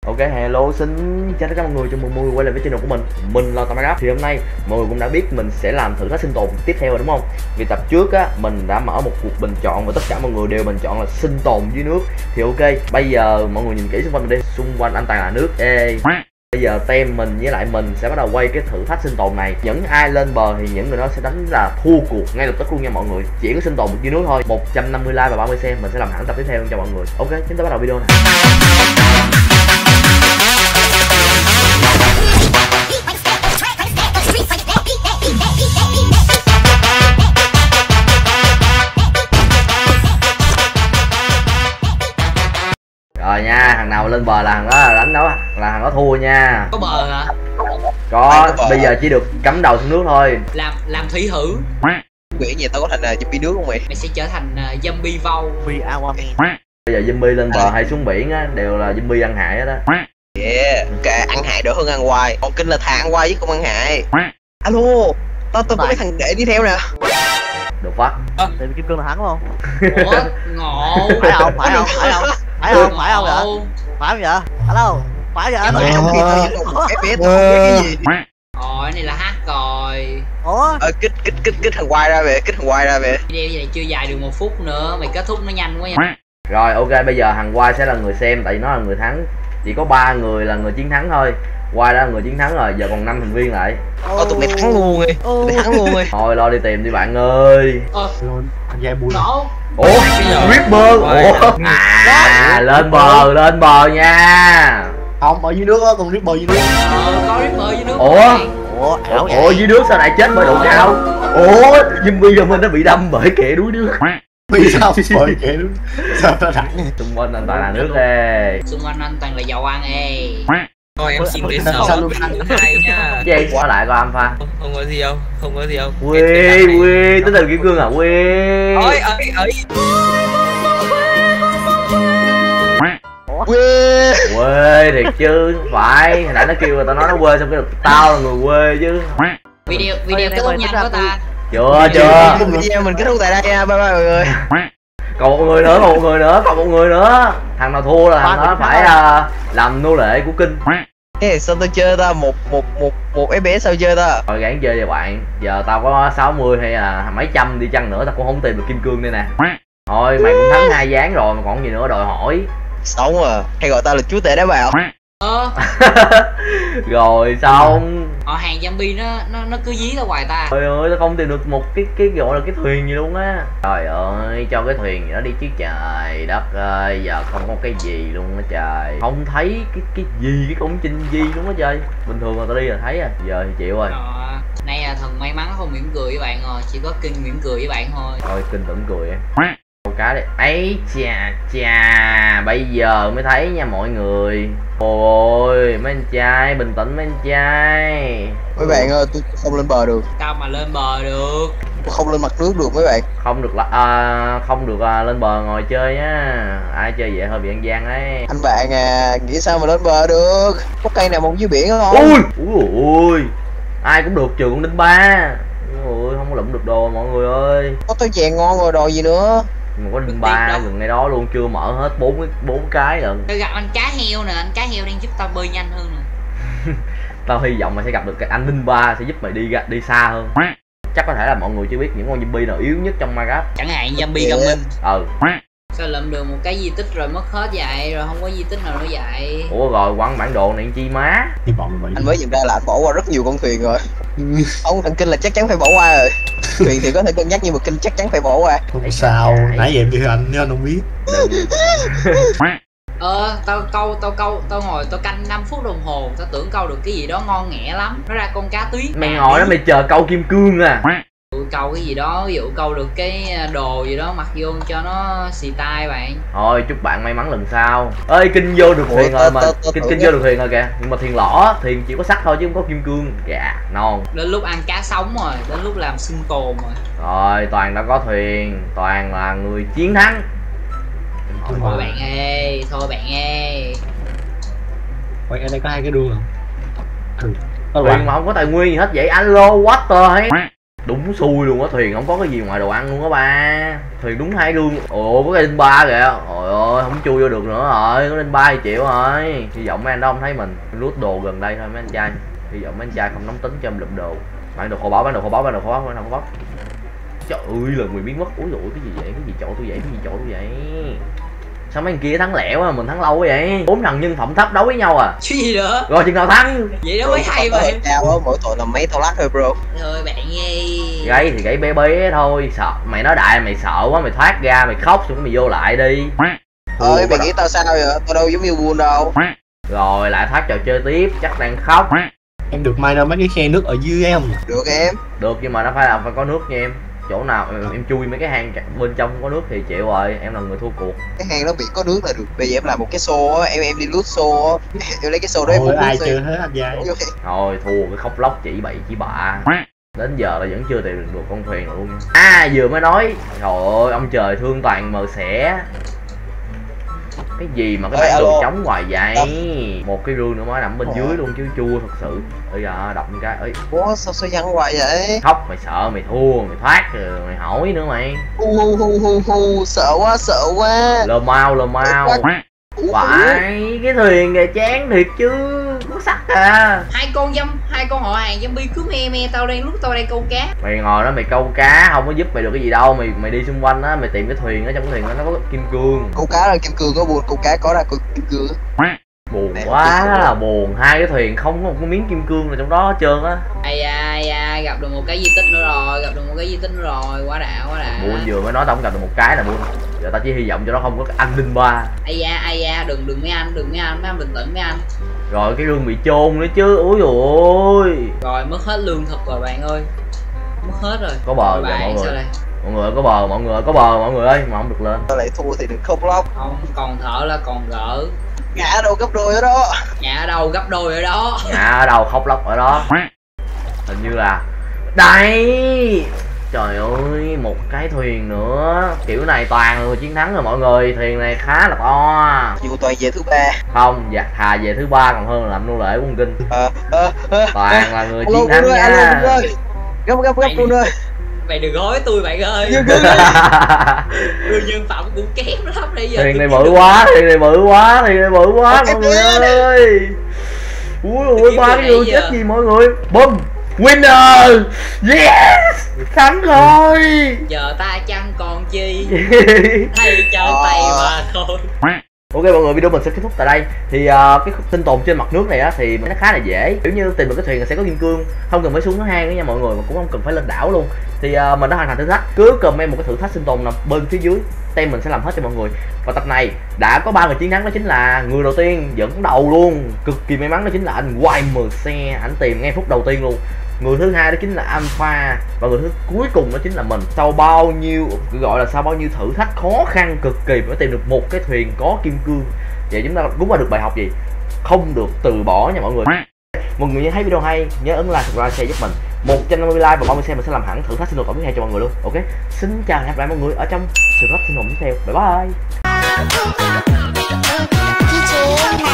Ok, hello, xin chào tất cả mọi người, chào mừng mọi người quay lại với channel của mình là Tamarap. Thì hôm nay mọi người cũng đã biết mình sẽ làm thử thách sinh tồn tiếp theo rồi đúng không? Vì tập trước á, mình đã mở một cuộc bình chọn và tất cả mọi người đều bình chọn là sinh tồn dưới nước. Thì ok, bây giờ mọi người nhìn kỹ xung quanh mình đi, xung quanh anh toàn là nước. Bây giờ tem mình với lại mình sẽ bắt đầu quay cái thử thách sinh tồn này. Những ai lên bờ thì những người đó sẽ đánh là thua cuộc ngay lập tức luôn nha mọi người. Chỉ có sinh tồn được dưới nước thôi. 150 like và 30 xem mình sẽ làm hẳn tập tiếp theo cho mọi người. Ok, chúng ta bắt đầu video này. Rồi nha, thằng nào lên bờ là thằng đó đánh đó là thằng đó thua nha. Có bờ hả? Có, bây giờ chỉ được cắm đầu xuống nước thôi. Làm thủy hử. Nghĩ vậy tao có thành zombie nước không mày? Mày sẽ trở thành zombie vâu. Bây giờ zombie lên bờ hay xuống biển á đều là zombie ăn hại hết á. Yeah, cả ăn hại đỡ hơn ăn hoài. Còn kinh là thà ăn hoài chứ không ăn hại. Alo, tao có mấy thằng để đi theo nè. Được phát. Tìm kim cương là thắng không? Ủa, ngộ. Phải không? Phải không? Phải không? Phải không? Phải không vậy? Phải không vậy? Alo, phải vậy? Mà trong khi tao vẫn còn FPS tao không biết cái gì. Ôi, này là hack rồi. Ủa? Kích thằng hoài ra về, kích thằng hoài ra về. Video này chưa dài được 1 phút nữa, mày kết thúc nó nhanh quá nha. Rồi ok, bây giờ thằng Quai sẽ là người xem tại vì nó là người thắng. Chỉ có 3 người là người chiến thắng thôi. Quai đã là người chiến thắng rồi, giờ còn 5 thành viên lại. Tụi mày thắng luôn đi. Tụi mày thắng luôn đi. Thôi lo đi tìm đi bạn ơi. Nổ. Ủa, Ripper. Ủa. Lên bờ nha. Không, ở dưới nước á, còn Ripper dưới nước. Có Ripper dưới nước. Ủa dưới nước sao lại chết bởi độ cao? Ủa, zombie giờ mình đã bị đâm bởi kẻ đuối nước. Vì sao bởi kẻ nước? Sao nó thẳng? Xung quanh anh toàn là nước ê. Xung quanh anh toàn là dầu ăn ê. Thôi em xin đến 6 hai nhá. Chứ em quá lại coi Alpha. Không có gì đâu, không có gì đâu. Quy, tới từ kim cương à Quy. Ôi ấy. Quê thiệt chứ, phải, hồi nãy nó kêu rồi tao nói nó quê xong cái được tao là người quê chứ. Video kết thúc nhanh quá ta. Chưa. Video mình kết thúc tại đây nha, bye bye mọi người. Còn một người nữa. Thằng nào thua là thằng đó phải làm nô lệ của kinh. Ê, sao tao chơi ta một FPS sao chơi ta? Rồi gắng chơi vậy bạn. Giờ tao có 60 hay là mấy trăm đi chăng nữa tao cũng không tìm được kim cương đây nè. Thôi mày cũng thắng 2 ván rồi mà còn gì nữa đòi hỏi. Sống à, hay gọi tao là chúa tể đá bào. Rồi xong. Họ hàng zombie nó cứ dí tao hoài ta. Trời ơi, tao không tìm được một cái gọi là cái thuyền gì luôn á. Trời ơi, cho cái thuyền gì đó đi chứ trời đất ơi, giờ không có cái gì luôn á trời. Không thấy cái gì, cái công trình gì luôn á trời. Bình thường mà tao đi là thấy à, giờ thì chịu rồi. Nay là thần may mắn không mỉm cười với bạn rồi, chỉ có kinh mỉm cười với bạn thôi. Thôi kinh vẫn cười em. Câu cá đi. Ấy chà, bây giờ mới thấy nha mọi người. Ôi mấy anh trai, bình tĩnh mấy anh trai. Mấy bạn ơi, tôi không lên bờ được. Sao mà lên bờ được? Tôi không lên mặt nước được mấy bạn. Không được lên bờ ngồi chơi nhá. Ai chơi vậy hơi bị ăn gian ấy. Anh bạn à, nghĩ sao mà lên bờ được? Có cây nào mong dưới biển không? Ui, ai cũng được trừ con đinh ba. Ui, không có lụm được đồ mọi người ơi. Có tới chè ngon rồi đồ gì nữa. Mà có đinh ba gần ngay đó luôn, chưa mở hết 4 cái lần. Tôi gặp anh cá heo nè, anh cá heo đang giúp tao bơi nhanh hơn nè. Tao hy vọng mày sẽ gặp được cái anh đinh ba sẽ giúp mày đi xa hơn. Chắc có thể là mọi người chưa biết những con zombie nào yếu nhất trong Minecraft. Chẳng hạn zombie thông minh. Sao lượm được một cái di tích rồi mất hết vậy, rồi không có di tích nào nữa vậy? Ủa rồi quăng bản đồ này chi má. Anh mới nhận ra là anh bỏ qua rất nhiều con thuyền rồi. Ông thằng kinh là chắc chắn phải bỏ qua rồi. Thuyền thì có thể cân nhắc nhưng mà kinh chắc chắn phải bỏ qua. Không sao, nãy giờ em đi anh nếu anh không biết. Tao ngồi tao canh 5 phút đồng hồ, tao tưởng câu được cái gì đó ngon nghẻ lắm, nó ra con cá tuyết. Mày ngồi đó mày chờ câu kim cương à. Câu cái gì đó, ví dụ câu được cái đồ gì đó mặc vô cho nó xì tai bạn. Thôi chúc bạn may mắn lần sau. Ơi kinh vô được thuyền rồi mà. Kinh vô được thuyền rồi kìa. Nhưng mà thuyền lỏ, thuyền chỉ có sắt thôi chứ không có kim cương. Dạ, non. Đến lúc ăn cá sống rồi, đến lúc làm sinh tồn rồi. Rồi, Toàn đã có thuyền, Toàn là người chiến thắng. Thôi bạn ơi, Quay ở đây có 2 cái đuôi không? Thuyền mà không có tài nguyên gì hết vậy. Alo, what the heck? Đúng xui luôn á, thuyền không có cái gì ngoài đồ ăn luôn á ba. Thuyền đúng 2 rương. Ồ có cái đinh ba kìa. Trời ơi không chui vô được nữa rồi, có đinh ba thì chịu rồi. Hy vọng mấy anh đó không thấy mình lút đồ gần đây thôi mấy anh trai. Hy vọng mấy anh trai không nóng tính cho em lụm đồ. Bán đồ kho báu, bán đồ kho báu, bán đồ kho báu, bán đồ kho báu. Trời ơi là người biến mất. Úi dồi cái gì vậy, cái gì chỗ tôi vậy, cái gì chỗ tôi vậy. Sao mấy anh kia thắng lẻ quá mình thắng lâu quá vậy? 4 thằng nhân phẩm thấp đấu với nhau à? Chứ gì nữa. Rồi chừng nào thắng? Vậy đó mới hay mà. Cao á, mỗi tội là mấy tao lắc thôi bro. Thôi bạn nghe. Gay thì gay bé bé thôi, sợ mày nói đại mày sợ quá mày thoát ra mày khóc xong mày vô lại đi. Ơi mày nghĩ tao sao vậy? Tao đâu giống như buồn đâu. Rồi lại thoát trò chơi tiếp, chắc đang khóc. Em được may ra mấy cái khe nước ở dưới em. Được em. Được nhưng mà nó phải có nước nha em. Chỗ nào em chui mấy cái hang bên trong không có nước thì chịu rồi, em là người thua cuộc. Cái hang đó bị có nước là được. Bây giờ em làm một cái xô á, em đi lút xô á. Em lấy cái xô đó em Ôi, muốn ai lút chơi hết anh dài. Rồi thua cái khóc lóc chỉ bậy chỉ bạ. Đến giờ là vẫn chưa tìm được con thuyền luôn. À vừa mới nói, trời ơi ông trời thương toàn mờ xẻ. Cái gì mà cái bản đồ trống hoài vậy? Một cái rương nữa mới nằm bên dưới luôn chứ chua thật sự. Bây giờ đọc một cái ấy. Ủa sao văng hoài vậy? Khóc mày sợ mày thua mày thoát rồi mày hỏi nữa mày. Sợ quá. Lơ mau. Phải cái thuyền này chán thiệt chứ, có sắt à. Hai con họ hàng zombie cứ me tao đang lúc tao đang câu cá. Mày ngồi đó mày câu cá không có giúp mày được cái gì đâu, mày đi xung quanh á, mày tìm cái thuyền ở trong cái thuyền đó nó có kim cương. Câu cá là kim cương có buồn, câu cá có ra kim cương. Buồn quá là buồn, hai cái thuyền không có một cái miếng kim cương nào trong đó hết trơn á. Ai da, gặp được một cái di tích nữa rồi, quá đã. Buồn vừa mới nói tao không gặp được một cái là buồn. Giờ tao chỉ hy vọng cho nó không có an ninh ba. Ai da, đừng mấy anh, mấy anh bình tĩnh mấy anh. Rồi cái rương bị chôn nữa chứ, úi dồi ôi. Rồi mất hết lương thực rồi bạn ơi. Mất hết rồi. Có bờ rồi mọi người. Mọi người có bờ, mọi người ơi, mà không được lên. Tao lại thua thì đừng khóc lóc. Không, còn thở là còn gỡ. Ngã ở đâu gấp đôi ở đó. Ngã ở đâu gấp đôi ở đó. Ngã ở đâu khóc lóc ở đó. Hình như là đây. Trời ơi, một cái thuyền nữa. Kiểu này toàn người chiến thắng rồi mọi người. Thuyền này khá là to. Nhưng toàn về thứ 3. Không, dạ, thà về thứ 3 còn hơn là làm nô lệ của con Kinh. Toàn là người chiến thắng nha. Gấp luôn ơi. Mày đừng gói tôi bạn ơi. Người nhân phẩm cũng kém lắm đây giờ. Thuyền này bự quá mọi người ơi. Ui ôi, ba cái đường chết gì mọi người. Bum. Winner. Yes. Thắng rồi. Giờ ta chẳng còn chi. Thầy chân tay mà thôi. Ok mọi người, video mình sẽ kết thúc tại đây. Thì cái sinh tồn trên mặt nước này á thì nó khá là dễ. Kiểu như tìm được cái thuyền là sẽ có kim cương, không cần phải xuống cái hang nữa nha mọi người, mà cũng không cần phải lên đảo luôn. Thì mình đã hoàn thành thử thách. Cứ comment một cái thử thách sinh tồn nằm bên phía dưới, tem mình sẽ làm hết cho mọi người. Và tập này đã có 3 người chiến thắng, đó chính là người đầu tiên dẫn đầu luôn, cực kỳ may mắn, đó chính là anh YMC, ảnh tìm ngay phút đầu tiên luôn. Người thứ hai đó chính là Alpha, và người thứ cuối cùng đó chính là mình. Sau bao nhiêu thử thách khó khăn cực kỳ mới tìm được một cái thuyền có kim cương. Vậy chúng ta rút ra được bài học gì? Không được từ bỏ nha mọi người. Mọi người thấy video hay nhớ ấn like, subscribe, share giúp mình. 150 like và 30 xem mình sẽ làm hẳn thử thách sinh tồn tiếp theo cho mọi người luôn. Ok, xin chào và hẹn gặp lại mọi người ở trong thử thách sinh tồn tiếp theo. Bye bye.